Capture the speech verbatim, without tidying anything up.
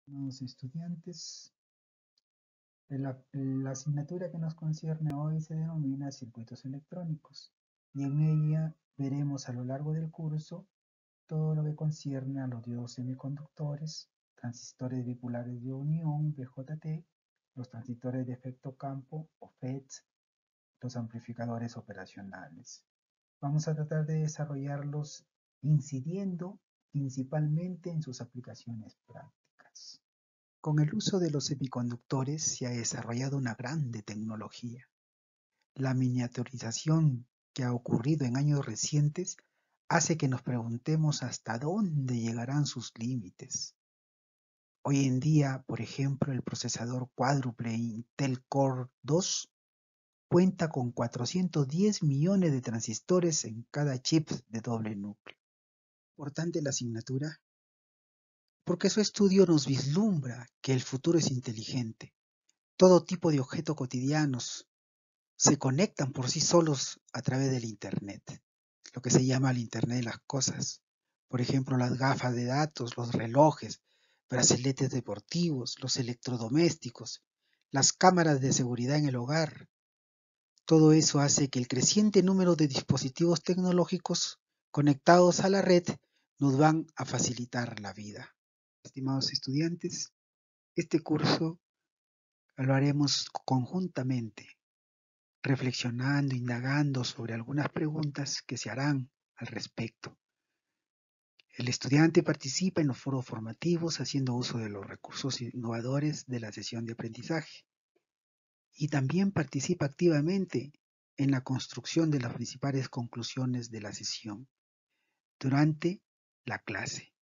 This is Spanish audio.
Estimados estudiantes, la, la asignatura que nos concierne hoy se denomina circuitos electrónicos y en ella veremos a lo largo del curso todo lo que concierne a los diodos semiconductores, transistores bipolares de unión, B J T, los transistores de efecto campo o F E Ts, los amplificadores operacionales. Vamos a tratar de desarrollarlos incidiendo principalmente en sus aplicaciones prácticas. Con el uso de los semiconductores se ha desarrollado una grande tecnología. La miniaturización que ha ocurrido en años recientes hace que nos preguntemos hasta dónde llegarán sus límites. Hoy en día, por ejemplo, el procesador cuádruple Intel Core dos cuenta con cuatrocientos diez millones de transistores en cada chip de doble núcleo. Importante la asignatura porque su estudio nos vislumbra que el futuro es inteligente. Todo tipo de objetos cotidianos se conectan por sí solos a través del Internet, lo que se llama el Internet de las cosas. Por ejemplo, las gafas de datos, los relojes, brazaletes deportivos, los electrodomésticos, las cámaras de seguridad en el hogar. Todo eso hace que el creciente número de dispositivos tecnológicos conectados a la red nos van a facilitar la vida. Estimados estudiantes, este curso lo haremos conjuntamente, reflexionando, indagando sobre algunas preguntas que se harán al respecto. El estudiante participa en los foros formativos haciendo uso de los recursos innovadores de la sesión de aprendizaje y también participa activamente en la construcción de las principales conclusiones de la sesión durante la clase.